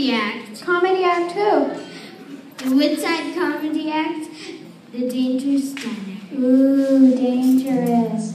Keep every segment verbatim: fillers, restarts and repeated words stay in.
comedy act. Comedy act who? The Woodside Comedy Act, The Dangerous Diner. Ooh, dangerous.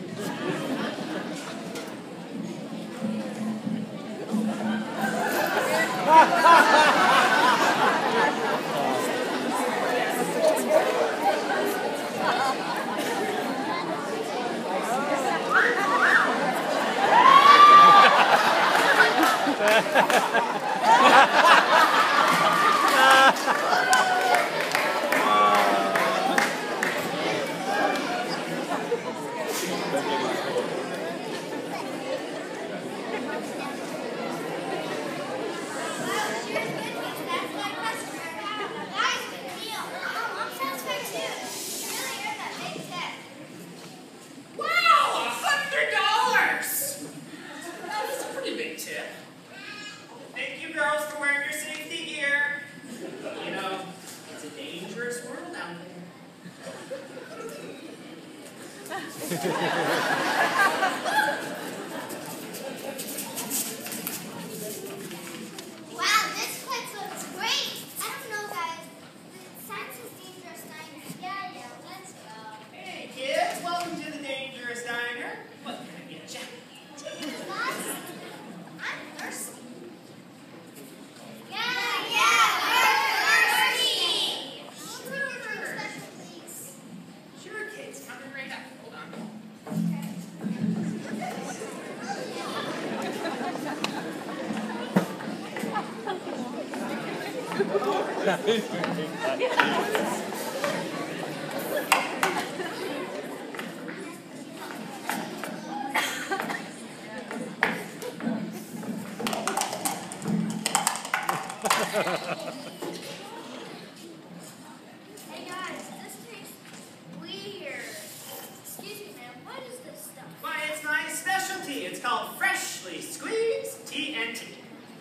Hey guys, this tastes weird. Excuse me, ma'am, what is this stuff? Why, it's my specialty. It's called freshly squeezed T N T.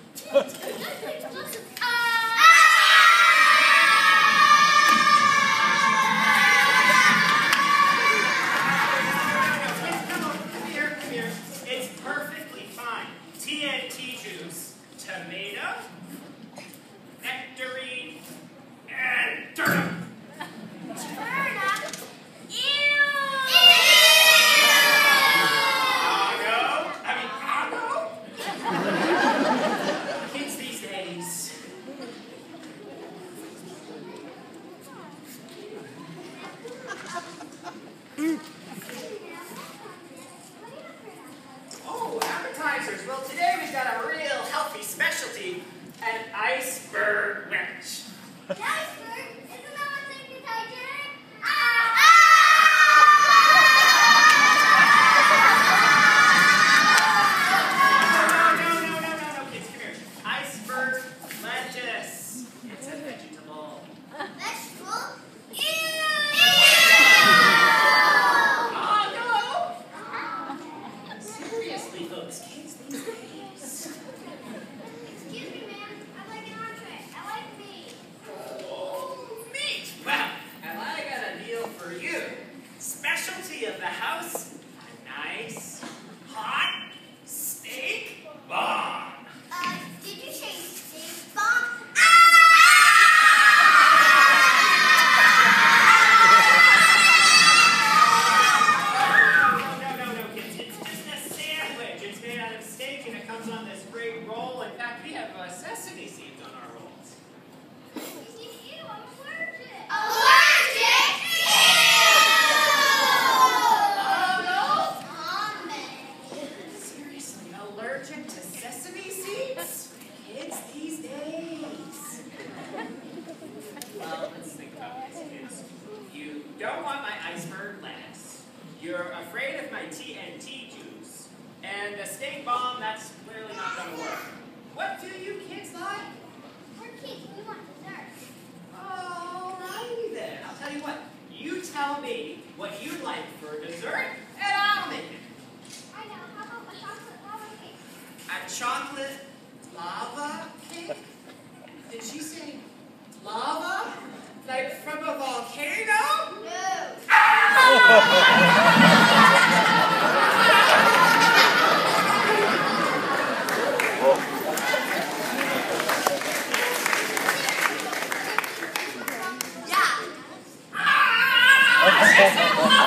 It's perfectly fine. T N T juice, tomato, nectarine, and turnip. Turnip? Ew! Argo? I mean, Argo? Kids these days. Oh, appetizers. Well, today we've got a real healthy specialty, an iceberg wedge. The iceberg? Isn't that what's in the Titanic? Ah! No, no, no, no, no, no, kids, come here. Iceberg lettuce. It's a vegetable. Vegetable? Ew! Oh, no! Seriously, folks, kids these days. Excuse me, ma'am. I'd like an entree. I like meat. Oh, meat! Well, have I got a deal for you? Specialty of the house, a nice, hot steak bomb. Uh, did you say steak bomb? No, no, no, no, kids. It's just a sandwich. It's made out of steak and it comes on this great roll. In fact, we have uh, sesame seeds on our rolls. Ew, I'm allergic. Allergic? Ew! Seriously, allergic to sesame seeds? Kids these days. Well, let's think about this, kids. You don't want my iceberg lettuce. You're afraid of my T N T juice. And a steak bomb, that's clearly not going to work. What do you kids like? We're kids. We want dessert. Alrighty then. I'll tell you what. You tell me what you like for dessert, and I'll make it. I know. How about a chocolate lava cake? A chocolate lava cake? Did she say lava? Like from a volcano? No. Yes.